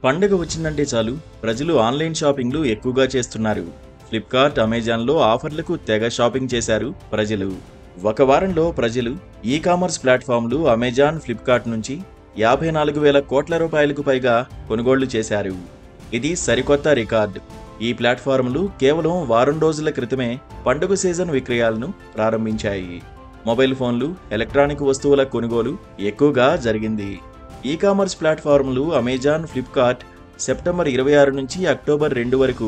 పండుగ వచ్చిందంటే చాలు ప్రజలు ఆన్లైన్ షాపింగ్లు ఎక్కువగా చేస్తున్నారు. ఫ్లిప్కార్ట్, అమెజాన్లో ఆఫర్లకు తెగ షాపింగ్ చేశారు ప్రజలు. ఒక వారంలో ప్రజలు ఈ-కామర్స్ ప్లాట్ఫామ్లు అమెజాన్, ఫ్లిప్కార్ట్ నుంచి 54,000 కోట్ల రూపాయలకు పైగా కొనుగోళ్లు చేశారు. ఇది సరికొత్త రికార్డ్. ఈ ప్లాట్ఫామ్లు కేవలం వారం రోజుల క్రితమే పండుగ సీజన్ విక్రయాలను ప్రారంభించాయి. మొబైల్ ఫోన్లు, ఎలక్ట్రానిక్ వస్తువుల కొనుగోలు ఎక్కువగా జరిగింది. ఈ-కామర్స్ ప్లాట్ఫామ్లు అమెజాన్, ఫ్లిప్కార్ట్ సెప్టెంబర్ 26 నుంచి అక్టోబర్ 2 వరకు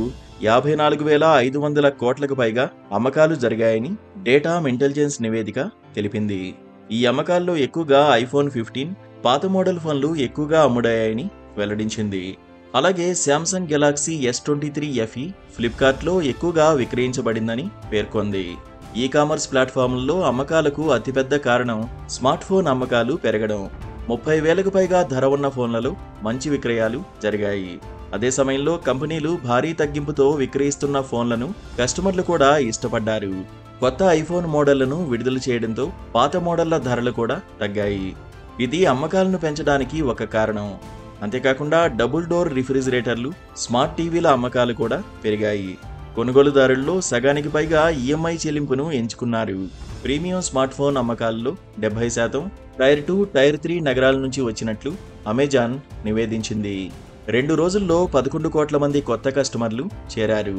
54,500 కోట్లకు పైగా అమ్మకాలు జరిగాయని డేటామ్ ఇంటెలిజెన్స్ నివేదిక తెలిపింది. ఈ అమ్మకాల్లో ఎక్కువగా ఐఫోన్ 15, పాత మోడల్ ఫోన్లు ఎక్కువగా అమ్ముడయ్యాయని వెల్లడించింది. అలాగే శాంసంగ్ గెలాక్సీ S23 FE ఫ్లిప్కార్ట్లో ఎక్కువగా విక్రయించబడిందని పేర్కొంది. ఈ-కామర్స్ ప్లాట్ఫామ్లలో అమ్మకాలకు అతిపెద్ద కారణం స్మార్ట్ ఫోన్ అమ్మకాలు పెరగడం. 30,000కు పైగా ధర ఉన్న ఫోన్లలో మంచి విక్రయాలు జరిగాయి. అదే సమయంలో కంపెనీలు భారీ తగ్గింపుతో విక్రయిస్తున్న ఫోన్లను కస్టమర్లు కూడా ఇష్టపడ్డారు. కొత్త ఐఫోన్ మోడళ్లను విడుదల చేయడంతో పాత మోడళ్ల ధరలు కూడా తగ్గాయి. ఇది అమ్మకాలను పెంచడానికి ఒక కారణం. అంతేకాకుండా డబుల్ డోర్ రిఫ్రిజిరేటర్లు, స్మార్ట్ టీవీల అమ్మకాలు కూడా పెరిగాయి. కొనుగోలుదారుల్లో సగానికి పైగా ఈఎంఐ చెల్లింపును ఎంచుకున్నారు. ప్రీమియం స్మార్ట్ ఫోన్ అమ్మకాల్లో 70% టైర్ 2, టైర్ 3 నగరాల నుంచి వచ్చినట్లు అమెజాన్ నివేదించింది. 2 రోజుల్లో 11 కోట్ల మంది కొత్త కస్టమర్లు చేరారు.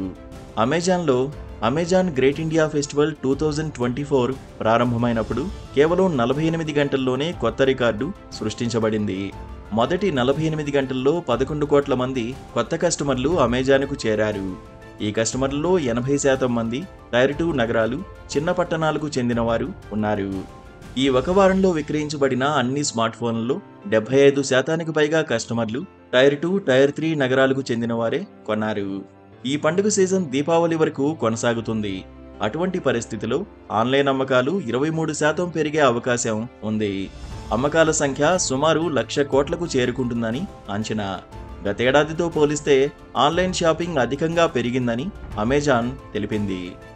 అమెజాన్ గ్రేట్ ఇండియా ఫెస్టివల్ 2024 ప్రారంభమైనప్పుడు కేవలం 48 గంటల్లోనే కొత్త రికార్డు సృష్టించబడింది. మొదటి 48 గంటల్లో 11 కోట్ల మంది కొత్త కస్టమర్లు అమెజాన్కు చేరారు. ఈ కస్టమర్లలో 80% మంది టైర్ 2 నగరాలు, చిన్న పట్టణాలకు చెందినవారు ఉన్నారు. ఈ ఒక వారంలో విక్రయించబడిన అన్ని స్మార్ట్ ఫోన్లలో 75%కి పైగా కస్టమర్లు టైర్ 2, టైర్ 3 నగరాలకు చెందినవారే కొన్నారు. ఈ పండుగ సీజన్ దీపావళి వరకు కొనసాగుతుంది. అటువంటి పరిస్థితిలో ఆన్లైన్ అమ్మకాలు 23% పెరిగే అవకాశం ఉంది. అమ్మకాల సంఖ్య సుమారు 1,00,000 కోట్లకు చేరుకుంటుందని అంచనా. గతేడాదితో పోలిస్తే ఆన్లైన్ షాపింగ్ అధికంగా పెరిగిందని అమెజాన్ తెలిపింది.